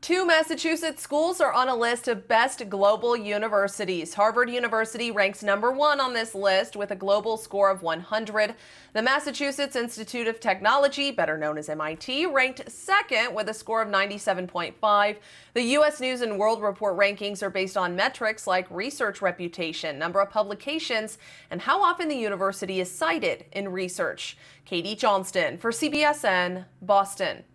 Two Massachusetts schools are on a list of best global universities. Harvard University ranks #1 on this list with a global score of 100. The Massachusetts Institute of Technology, better known as MIT, ranked second with a score of 97.5. The U.S. News and World Report rankings are based on metrics like research reputation, number of publications, and how often the university is cited in research. Katie Johnston for CBSN, Boston.